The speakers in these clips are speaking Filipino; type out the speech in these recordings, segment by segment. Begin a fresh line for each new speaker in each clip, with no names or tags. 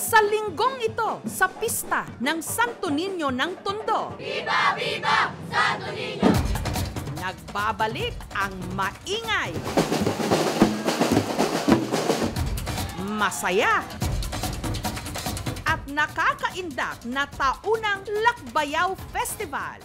Sa linggong ito, sa pista ng Santo Niño ng Tondo.
Viva! Viva! Santo Niño!
Nagbabalik ang maingay, masaya, at nakakaindak na taunang Lakbayaw Festival.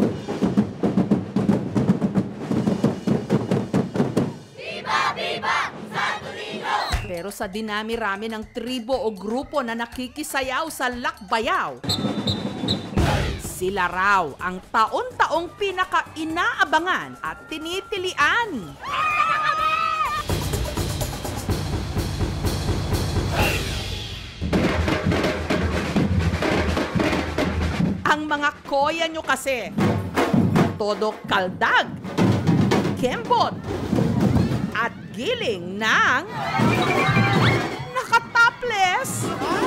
Viva! Viva! Santo Niño!
Pero sa dinami-rami ng tribo o grupo na nakikisayaw sa Lakbayaw, sila raw ang taon-taong pinaka-inaabangan at tinitilian. Ang mga koya nyo kasi, todo kaldag, kembot, at giling ng nakataples.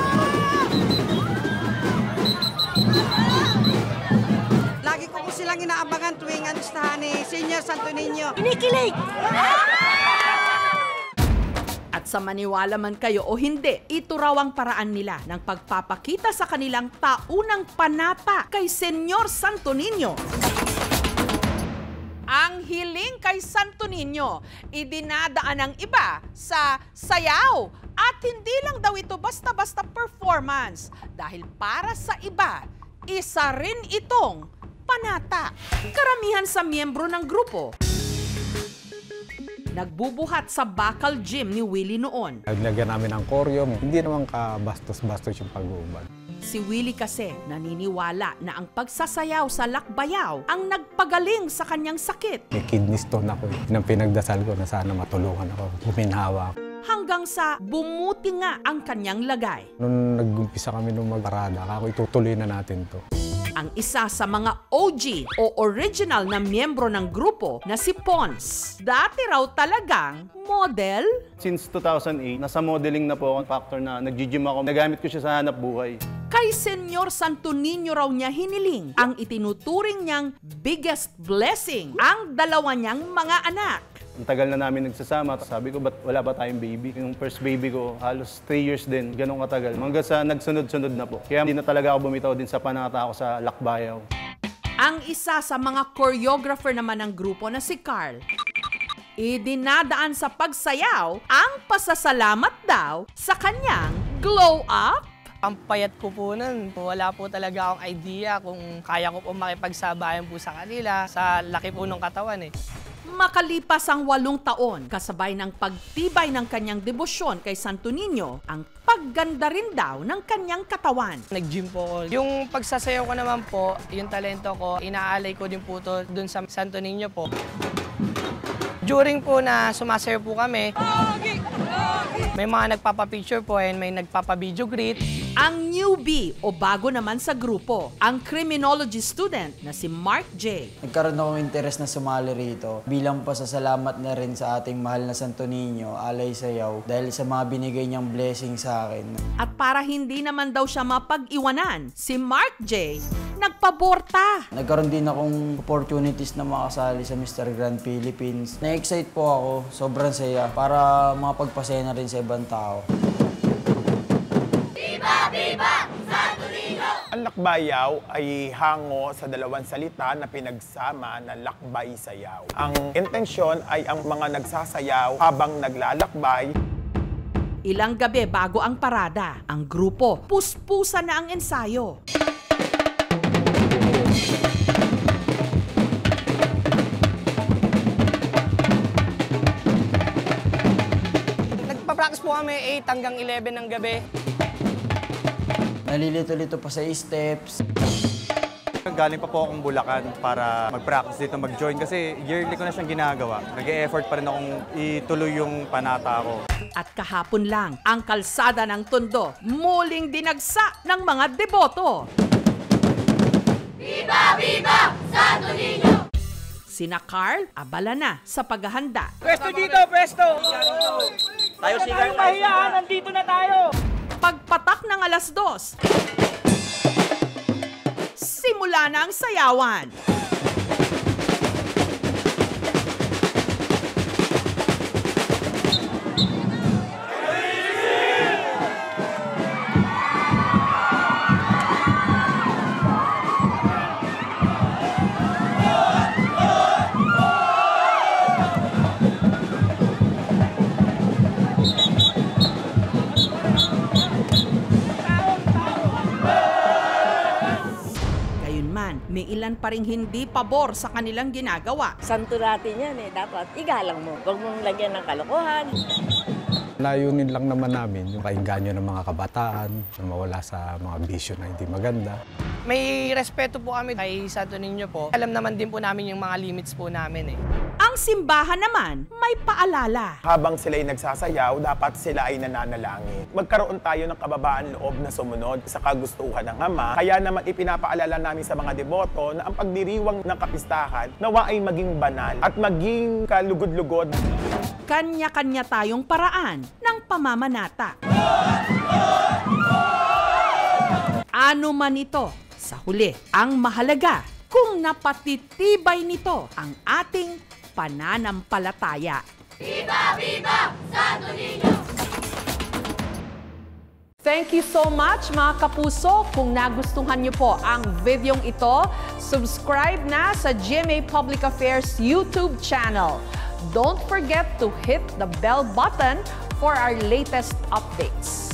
Lagi ko silang inaabangan tuwing anustahan ni Senior Santo Niño.
Kinikilig!
At sa maniwala man kayo o hindi, ito raw ang paraan nila ng pagpapakita sa kanilang taunang panata kay Senyor Santo Niño. Ang hiling kay Santo Niño, idinadaan ng iba sa sayaw. At hindi lang daw ito basta-basta performance. Dahil para sa iba, isa rin itong panata. Karamihan sa miyembro ng grupo nagbubuhat sa bakal gym ni Willie noon.
Naglagyan namin ng koryo, hindi naman kabastos-bastos yung pag-uubad.
Si Willie kasi naniniwala na ang pagsasayaw sa Lakbayaw ang nagpagaling sa kanyang sakit.
May kidney stone ako. Nang pinagdasal ko na sana matulungan ako, guminhawa ako.
Hanggang sa bumuti nga ang kanyang lagay.
Nung nag-umpisa kami nung magparada, ako itutuloy na natin to.
Ang isa sa mga OG o original na miyembro ng grupo na si Pons. Dati raw talagang model.
Since 2008, nasa modeling na po ako. Factor na nag-gym ako. Nagamit ko siya sa hanap buhay.
Kay Senyor Santo Niño raw niya hiniling ang itinuturing niyang biggest blessing, ang dalawa niyang mga anak.
Ang tagal na namin nagsasama. Sabi ko, ba't wala ba tayong baby? Yung first baby ko, halos 3 years din. Ganun katagal. Hanggang sa nagsunod-sunod na po. Kaya hindi na talaga ako bumitaw din sa panata ako sa Lakbayaw.
Ang isa sa mga choreographer naman ng grupo na si Carl, idinadaan sa pagsayaw ang pasasalamat daw sa kanyang glow up.
Ang payat ko po nun. Wala po talaga akong idea kung kaya ko po makipagsabayan po sa kanila sa laki po ng katawan eh.
Makalipas ang 8 taon, kasabay ng pagtibay ng kanyang debosyon kay Santo Niño, ang pagganda rin daw ng kanyang katawan.
Nag-gym po ako. Yung pagsasayaw ko naman po, yung talento ko, inaalay ko din po to dun sa Santo Niño po. During po na sumasayaw po kami, may mga nagpapapicture po and may nagpapa-video greet.
Ang newbie o bago naman sa grupo, ang criminology student na si Mark J.
Nagkaroon ako interest na sumali rito bilang pasasalamat na rin sa ating mahal na Santo Niño, alay sayaw, dahil sa mga binigay niyang blessing sa akin.
At para hindi naman daw siya mapag-iwanan, si Mark J. nagpaborta.
Nagkaroon din akong opportunities na makasali sa Mr. Grand Philippines. Na-excite po ako, sobrang saya, para makapagpasaya na rin sa ibang tao.
Viva! Viva! Santo Niño!
Ang lakbayaw ay hango sa dalawang salita na pinagsama na lakbay sayaw. Ang intensyon ay ang mga nagsasayaw habang naglalakbay.
Ilang gabi bago ang parada, ang grupo puspusa na ang ensayo.
Nagpa-practice po kami 8 hanggang 11 ng gabi.
Nalilito-lito pa sa steps.
Galing pa po akong Bulacan para mag-practice dito, mag-join kasi yearly ko na siyang ginagawa. Nag-e-effort pa rin akong ituloy yung panata ko.
At kahapon lang, ang kalsada ng Tondo muling dinagsa ng mga deboto.
Viva! Viva! Santo Niño!
Sina Carl, abala na sa paghahanda.
Pwesto dito, pwesto! Tayo siya, mahiya, nandito na tayo!
Pagpatak ng 2:00, simula na ang sayawan. may ilan pa ring hindi pabor sa kanilang ginagawa.
Santo natin yan dapat igalang mo. Huwag mong lagyan ng kalokohan.
Layunin lang naman namin yung kainganyo ng mga kabataan na mawala sa mga bisyo na hindi maganda.
May respeto po kami kay Santo Niño po. Alam naman din po namin yung mga limits po namin
Ang simbahan naman may paalala.
Habang sila ay nagsasayaw, dapat sila ay nananalangin. Magkaroon tayo ng kababaan loob na sumunod sa kagustuhan ng Ama. Kaya naman ipinapaalala namin sa mga deboto na ang pagdiriwang ng kapistahan nawa ay maging banal at maging kalugod-lugod.
Kanya-kanya tayong paraan ng pamamanata. Ano man ito, sa huli, ang mahalaga kung napatitibay nito ang ating pananampalataya.
Viva, viva, Santo Niño!
Thank you so much mga kapuso. Kung nagustuhan niyo po ang videong ito, subscribe na sa GMA Public Affairs YouTube channel. Don't forget to hit the bell button for our latest updates.